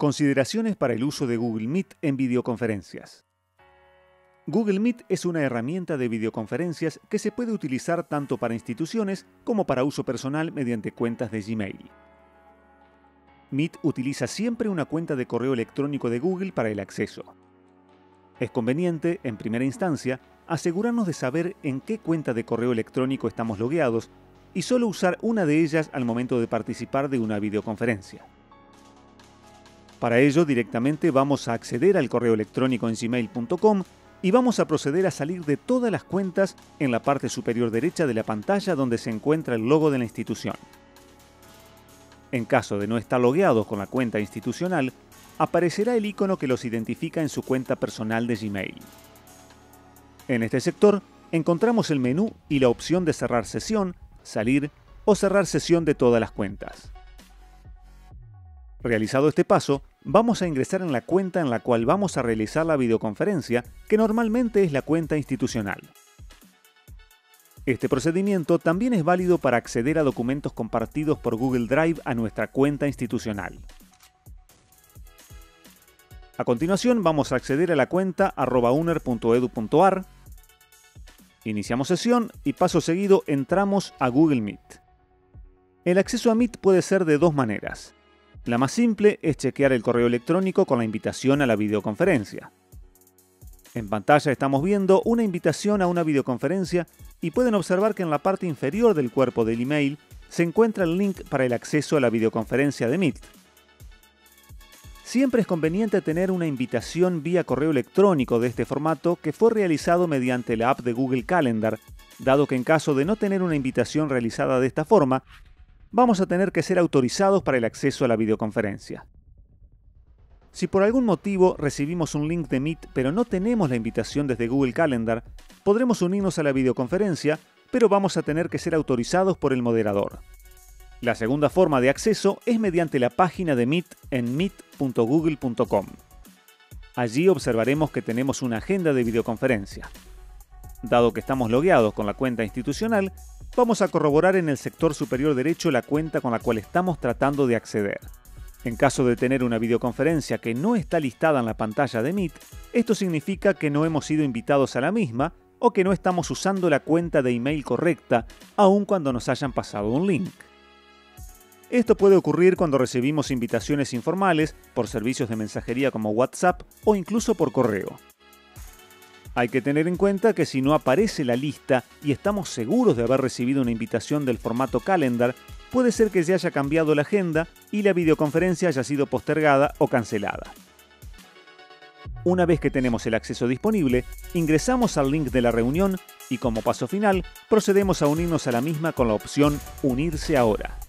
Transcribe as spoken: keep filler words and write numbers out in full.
Consideraciones para el uso de Google Meet en videoconferencias. Google Meet es una herramienta de videoconferencias que se puede utilizar tanto para instituciones como para uso personal mediante cuentas de Gmail. Meet utiliza siempre una cuenta de correo electrónico de Google para el acceso. Es conveniente, en primera instancia, asegurarnos de saber en qué cuenta de correo electrónico estamos logueados y solo usar una de ellas al momento de participar de una videoconferencia. Para ello, directamente vamos a acceder al correo electrónico en gmail punto com y vamos a proceder a salir de todas las cuentas en la parte superior derecha de la pantalla donde se encuentra el logo de la institución. En caso de no estar logueados con la cuenta institucional, aparecerá el icono que los identifica en su cuenta personal de Gmail. En este sector encontramos el menú y la opción de cerrar sesión, salir o cerrar sesión de todas las cuentas. Realizado este paso, vamos a ingresar en la cuenta en la cual vamos a realizar la videoconferencia, que normalmente es la cuenta institucional. Este procedimiento también es válido para acceder a documentos compartidos por Google Drive a nuestra cuenta institucional. A continuación vamos a acceder a la cuenta arroba uner punto edu punto ar, iniciamos sesión y paso seguido entramos a Google Meet. El acceso a Meet puede ser de dos maneras. La más simple es chequear el correo electrónico con la invitación a la videoconferencia. En pantalla estamos viendo una invitación a una videoconferencia y pueden observar que en la parte inferior del cuerpo del email se encuentra el link para el acceso a la videoconferencia de Meet. Siempre es conveniente tener una invitación vía correo electrónico de este formato que fue realizado mediante la app de Google Calendar, dado que en caso de no tener una invitación realizada de esta forma, vamos a tener que ser autorizados para el acceso a la videoconferencia. Si por algún motivo recibimos un link de Meet pero no tenemos la invitación desde Google Calendar, podremos unirnos a la videoconferencia, pero vamos a tener que ser autorizados por el moderador. La segunda forma de acceso es mediante la página de Meet en meet punto google punto com. Allí observaremos que tenemos una agenda de videoconferencia. Dado que estamos logueados con la cuenta institucional, vamos a corroborar en el sector superior derecho la cuenta con la cual estamos tratando de acceder. En caso de tener una videoconferencia que no está listada en la pantalla de Meet, esto significa que no hemos sido invitados a la misma o que no estamos usando la cuenta de email correcta, aun cuando nos hayan pasado un link. Esto puede ocurrir cuando recibimos invitaciones informales por servicios de mensajería como WhatsApp o incluso por correo. Hay que tener en cuenta que si no aparece la lista y estamos seguros de haber recibido una invitación del formato Calendar, puede ser que se haya cambiado la agenda y la videoconferencia haya sido postergada o cancelada. Una vez que tenemos el acceso disponible, ingresamos al link de la reunión y como paso final, procedemos a unirnos a la misma con la opción Unirse ahora.